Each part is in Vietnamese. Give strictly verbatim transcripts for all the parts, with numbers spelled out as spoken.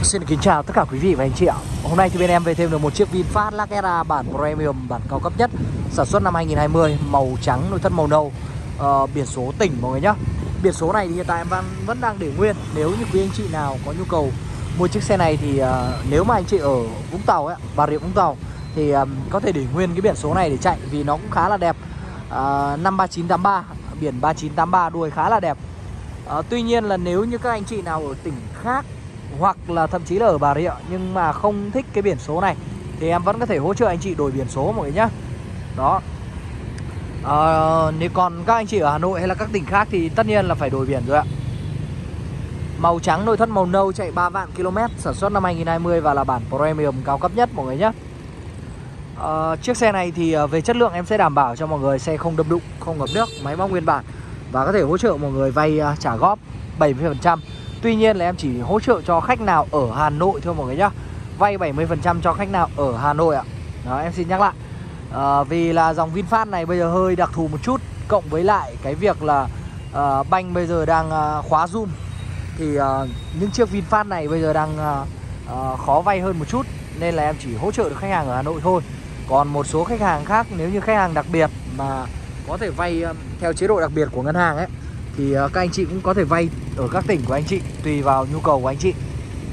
Xin kính chào tất cả quý vị và anh chị ạ. Hôm nay thì bên em về thêm được một chiếc VinFast Luxera bản Premium, bản cao cấp nhất, sản xuất năm hai nghìn không trăm hai mươi, màu trắng, nội thất màu nâu, uh, biển số tỉnh mọi người nhá. Biển số này thì hiện tại em vẫn, vẫn đang để nguyên. Nếu như quý anh chị nào có nhu cầu mua chiếc xe này thì uh, nếu mà anh chị ở Vũng Tàu ấy, Bà Rịa Vũng Tàu thì um, có thể để nguyên cái biển số này để chạy vì nó cũng khá là đẹp. uh, Năm ba chín tám ba, biển ba chín tám ba, đuôi khá là đẹp. uh, Tuy nhiên là nếu như các anh chị nào ở tỉnh khác hoặc là thậm chí là ở Bà Rịa nhưng mà không thích cái biển số này thì em vẫn có thể hỗ trợ anh chị đổi biển số mọi người nhá. Đó. à, Nếu còn các anh chị ở Hà Nội hay là các tỉnh khác thì tất nhiên là phải đổi biển rồi ạ. Màu trắng, nội thất màu nâu, chạy ba vạn ki lô mét, sản xuất năm hai nghìn không trăm hai mươi và là bản Premium cao cấp nhất mọi người nhé. à, Chiếc xe này thì về chất lượng em sẽ đảm bảo cho mọi người xe không đâm đụng, không ngập nước, máy móc nguyên bản và có thể hỗ trợ mọi người vay trả góp bảy mươi phần trăm. Tuy nhiên là em chỉ hỗ trợ cho khách nào ở Hà Nội thôi mọi người nhá. Vay bảy mươi phần trăm cho khách nào ở Hà Nội ạ. Đó, em xin nhắc lại. à, Vì là dòng VinFast này bây giờ hơi đặc thù một chút, cộng với lại cái việc là uh, banh bây giờ đang uh, khóa zoom thì uh, những chiếc VinFast này bây giờ đang uh, uh, khó vay hơn một chút, nên là em chỉ hỗ trợ được khách hàng ở Hà Nội thôi. Còn một số khách hàng khác, nếu như khách hàng đặc biệt mà có thể vay uh, theo chế độ đặc biệt của ngân hàng ấy thì uh, các anh chị cũng có thể vay ở các tỉnh của anh chị, tùy vào nhu cầu của anh chị.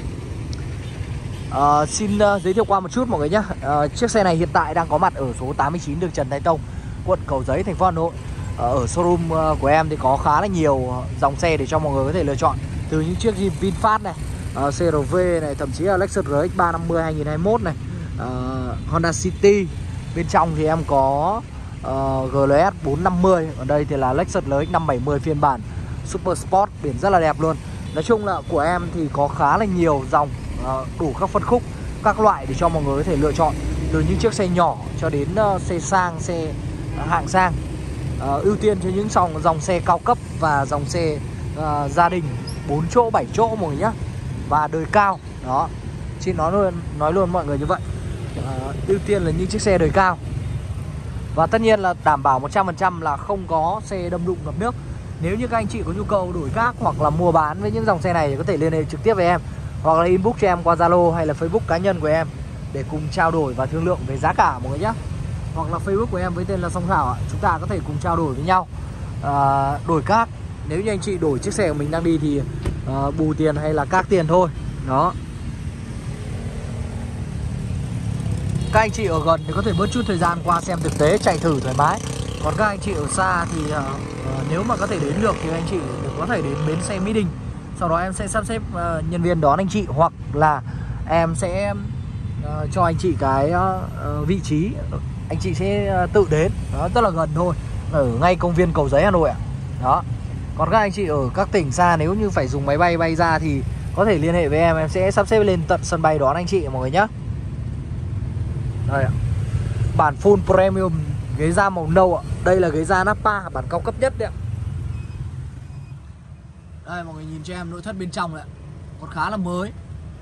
uh, Xin uh, giới thiệu qua một chút mọi người nhé. uh, Chiếc xe này hiện tại đang có mặt ở số tám mươi chín đường Trần Thái Tông, quận Cầu Giấy, thành phố Hà Nội. uh, Ở showroom uh, của em thì có khá là nhiều dòng xe để cho mọi người có thể lựa chọn. Từ những chiếc VinFast này, uh, xê rờ vê này, thậm chí là Lexus rờ ích ba năm mươi hai nghìn không trăm hai mươi mốt này, uh, Honda City. Bên trong thì em có Uh, giê lờ ét bốn năm mươi. Ở đây thì là Lexus rờ ích năm bảy mươi phiên bản Super Sport, biển rất là đẹp luôn. Nói chung là của em thì có khá là nhiều dòng, uh, đủ các phân khúc, các loại để cho mọi người có thể lựa chọn. Từ những chiếc xe nhỏ cho đến uh, xe sang, xe uh, hạng sang. uh, Ưu tiên cho những dòng, dòng xe cao cấp và dòng xe uh, gia đình bốn chỗ, bảy chỗ mọi người nhé. Và đời cao. Đó, chị nói luôn, nói luôn mọi người như vậy. uh, Ưu tiên là những chiếc xe đời cao. Và tất nhiên là đảm bảo một trăm phần trăm là không có xe đâm đụng ngập nước. Nếu như các anh chị có nhu cầu đổi khác hoặc là mua bán với những dòng xe này thì có thể liên hệ trực tiếp với em, hoặc là inbox cho em qua Zalo hay là Facebook cá nhân của em để cùng trao đổi và thương lượng về giá cả mọi người nhé. Hoặc là Facebook của em với tên là Song Thảo, chúng ta có thể cùng trao đổi với nhau. à, Đổi khác, nếu như anh chị đổi chiếc xe của mình đang đi thì à, bù tiền hay là các tiền thôi. Đó. Các anh chị ở gần thì có thể bớt chút thời gian qua xem thực tế, chạy thử thoải mái. Còn các anh chị ở xa thì uh, uh, nếu mà có thể đến được thì anh chị có thể đến bến xe Mỹ Đình. Sau đó em sẽ sắp xếp uh, nhân viên đón anh chị, hoặc là em sẽ uh, cho anh chị cái uh, vị trí, anh chị sẽ uh, tự đến. Đó, rất là gần thôi, ở ngay công viên Cầu Giấy Hà Nội ạ. Đó. Còn các anh chị ở các tỉnh xa, nếu như phải dùng máy bay bay ra thì có thể liên hệ với em, em sẽ sắp xếp lên tận sân bay đón anh chị mọi người nhé. Đây ạ. Bản full premium, ghế da màu nâu ạ. Đây là ghế da Nappa, bản cao cấp nhất đấy ạ. Đây mọi người nhìn cho em nội thất bên trong đấy ạ. Còn khá là mới.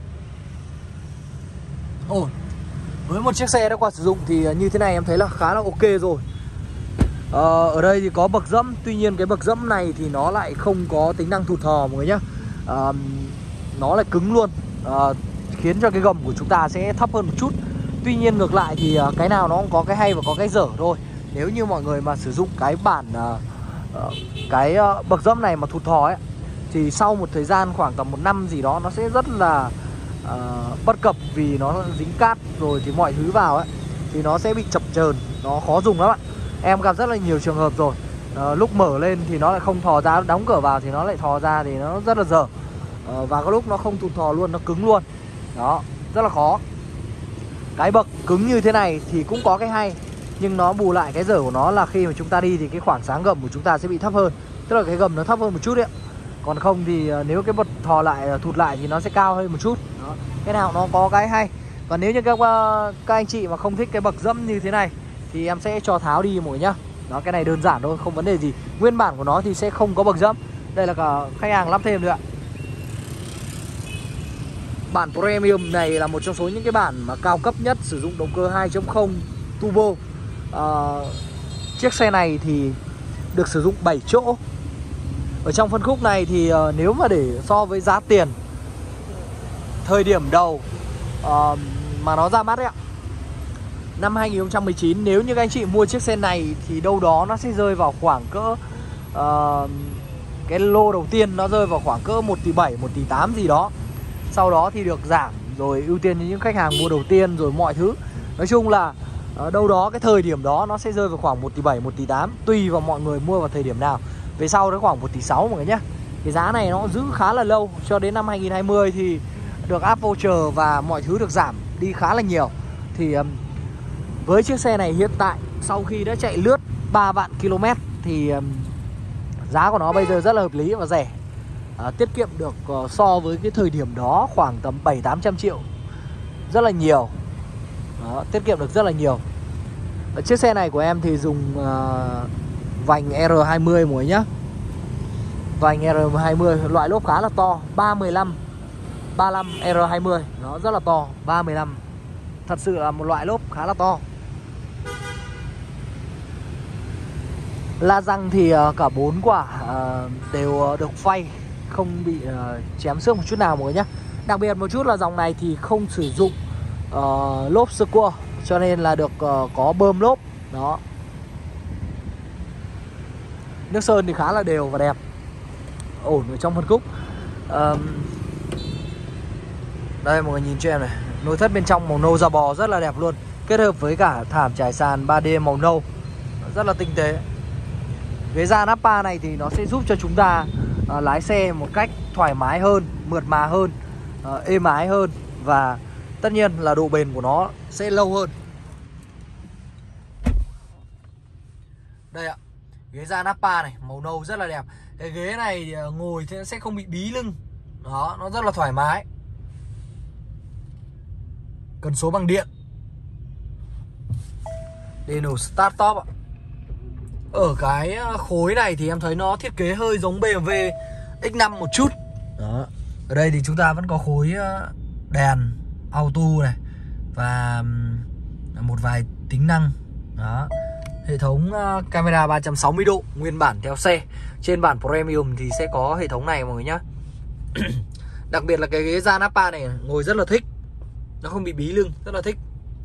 Ồ, với một chiếc xe đã qua sử dụng thì như thế này em thấy là khá là ok rồi. ờ, Ở đây thì có bậc dẫm. Tuy nhiên cái bậc dẫm này thì nó lại không có tính năng thụt thò mọi người nhé. ờ, Nó lại cứng luôn, ờ, khiến cho cái gầm của chúng ta sẽ thấp hơn một chút. Tuy nhiên ngược lại thì cái nào nó cũng có cái hay và có cái dở thôi. Nếu như mọi người mà sử dụng cái bản uh, cái uh, bậc dẫm này mà thụt thò ấy thì sau một thời gian khoảng tầm một năm gì đó nó sẽ rất là uh, bất cập, vì nó dính cát rồi thì mọi thứ vào ấy thì nó sẽ bị chập chờn, nó khó dùng lắm ạ. Em gặp rất là nhiều trường hợp rồi. uh, Lúc mở lên thì nó lại không thò ra, đóng cửa vào thì nó lại thò ra thì nó rất là dở. uh, Và có lúc nó không thụt thò luôn, nó cứng luôn. Đó, rất là khó. Cái bậc cứng như thế này thì cũng có cái hay, nhưng nó bù lại cái dở của nó là khi mà chúng ta đi thì cái khoảng sáng gầm của chúng ta sẽ bị thấp hơn. Tức là cái gầm nó thấp hơn một chút đấy. Còn không thì nếu cái bậc thò lại, thụt lại thì nó sẽ cao hơn một chút. Đó. Cái nào nó có cái hay. Còn nếu như các, các anh chị mà không thích cái bậc dẫm như thế này thì em sẽ cho tháo đi mọi người nhá. Đó, cái này đơn giản thôi, không vấn đề gì. Nguyên bản của nó thì sẽ không có bậc dẫm. Đây là cả khách hàng lắp thêm nữa ạ. Bản Premium này là một trong số những cái bản mà cao cấp nhất, sử dụng động cơ hai chấm không turbo. à, Chiếc xe này thì được sử dụng bảy chỗ. Ở trong phân khúc này thì uh, nếu mà để so với giá tiền thời điểm đầu uh, mà nó ra mắt ấy ạ, năm hai nghìn không trăm mười chín, nếu như các anh chị mua chiếc xe này thì đâu đó nó sẽ rơi vào khoảng cỡ uh, cái lô đầu tiên nó rơi vào khoảng cỡ một tỷ bảy, một tỷ tám gì đó. Sau đó thì được giảm rồi ưu tiên cho những khách hàng mua đầu tiên rồi mọi thứ. Nói chung là uh, đâu đó cái thời điểm đó nó sẽ rơi vào khoảng một tỷ bảy, một tỷ tám, tùy vào mọi người mua vào thời điểm nào. Về sau nó khoảng một tỷ sáu mọi người nhé. Cái giá này nó giữ khá là lâu, cho đến năm hai nghìn không trăm hai mươi thì được áp voucher và mọi thứ được giảm đi khá là nhiều. Thì um, với chiếc xe này hiện tại sau khi đã chạy lướt ba vạn ki lô mét thì um, giá của nó bây giờ rất là hợp lý và rẻ. à, Tiết kiệm được uh, so với cái thời điểm đó khoảng tầm bảy tám trăm triệu, rất là nhiều. Đó, tiết kiệm được rất là nhiều. Ở chiếc xe này của em thì dùng uh, vành R hai mươi mọi người nhé. Vành R hai mươi, loại lốp khá là to, ba mười lăm, ba mươi lăm R hai mươi. Nó rất là to, ba mười lăm. Thật sự là một loại lốp khá là to. La răng thì uh, cả bốn quả uh, đều uh, được phay, không bị uh, chém xước một chút nào mọi người nhé. Đặc biệt một chút là dòng này thì không sử dụng uh, lốp sơ cua, cho nên là được uh, có bơm lốp. Đó. Nước sơn thì khá là đều và đẹp, ổn ở trong phân khúc. uh, Đây mọi người nhìn cho em này, nội thất bên trong màu nâu da bò rất là đẹp luôn, kết hợp với cả thảm trải sàn ba D màu nâu rất là tinh tế. Ghế da Nappa này thì nó sẽ giúp cho chúng ta uh, lái xe một cách thoải mái hơn, mượt mà hơn, uh, êm ái hơn, và tất nhiên là độ bền của nó sẽ lâu hơn. Đây ạ, ghế da Nappa này, màu nâu rất là đẹp. Cái ghế này ngồi thì sẽ không bị bí lưng. Đó, nó rất là thoải mái. Cần số bằng điện, đê en Start Top ạ. Ở cái khối này thì em thấy nó thiết kế hơi giống bê em vê X năm một chút. Đó. Ở đây thì chúng ta vẫn có khối đèn auto này và một vài tính năng. Đó. Hệ thống camera ba trăm sáu mươi độ nguyên bản theo xe. Trên bản Premium thì sẽ có hệ thống này mọi người nhé. Đặc biệt là cái ghế da Nappa này ngồi rất là thích, nó không bị bí lưng, rất là thích.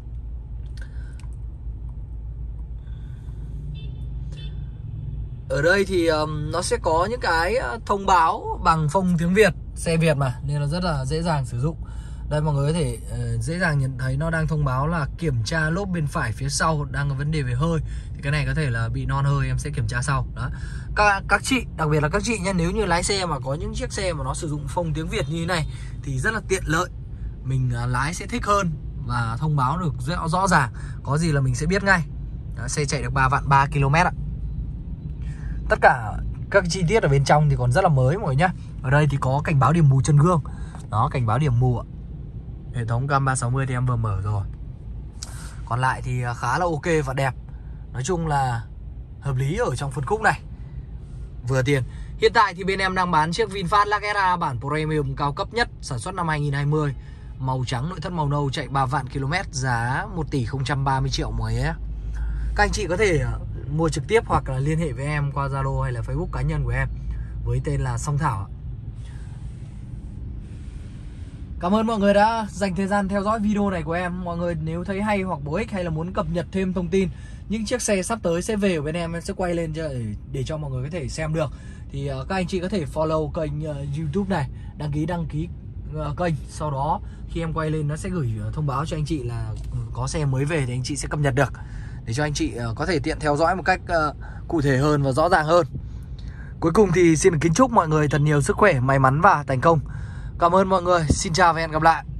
Ở đây thì um, nó sẽ có những cái thông báo bằng phông tiếng Việt, xe Việt mà, nên là rất là dễ dàng sử dụng. Đây mọi người có thể uh, dễ dàng nhận thấy nó đang thông báo là kiểm tra lốp bên phải phía sau đang có vấn đề về hơi. Thì cái này có thể là bị non hơi, em sẽ kiểm tra sau. Đó. Các, các chị, đặc biệt là các chị nhé, nếu như lái xe mà có những chiếc xe mà nó sử dụng phông tiếng Việt như thế này thì rất là tiện lợi. Mình uh, lái sẽ thích hơn và thông báo được rõ, rõ ràng. Có gì là mình sẽ biết ngay. Đó, xe chạy được ba vạn ba ki lô mét ạ. Tất cả các chi tiết ở bên trong thì còn rất là mới mọi người nhé. Ở đây thì có cảnh báo điểm mù chân gương. Đó, cảnh báo điểm mù ạ. Hệ thống cam ba sáu mươi thì em vừa mở rồi. Còn lại thì khá là ok và đẹp. Nói chung là hợp lý ở trong phân khúc này, vừa tiền. Hiện tại thì bên em đang bán chiếc VinFast Lagera bản Premium cao cấp nhất, sản xuất năm hai nghìn không trăm hai mươi, màu trắng, nội thất màu nâu, chạy ba vạn ki lô mét, giá một tỷ không trăm ba mươi triệu mọi người nhé. Các anh chị có thể mua trực tiếp hoặc là liên hệ với em qua Zalo hay là Facebook cá nhân của em với tên là Song Thảo. Cảm ơn mọi người đã dành thời gian theo dõi video này của em. Mọi người nếu thấy hay hoặc bổ ích hay là muốn cập nhật thêm thông tin những chiếc xe sắp tới sẽ về ở bên em, em sẽ quay lên để, để cho mọi người có thể xem được. Thì uh, các anh chị có thể follow kênh uh, YouTube này, đăng ký đăng ký uh, kênh. Sau đó khi em quay lên nó sẽ gửi uh, thông báo cho anh chị là uh, có xe mới về thì anh chị sẽ cập nhật được, để cho anh chị uh, có thể tiện theo dõi một cách uh, cụ thể hơn và rõ ràng hơn. Cuối cùng thì xin kính chúc mọi người thật nhiều sức khỏe, may mắn và thành công. Cảm ơn mọi người, xin chào và hẹn gặp lại.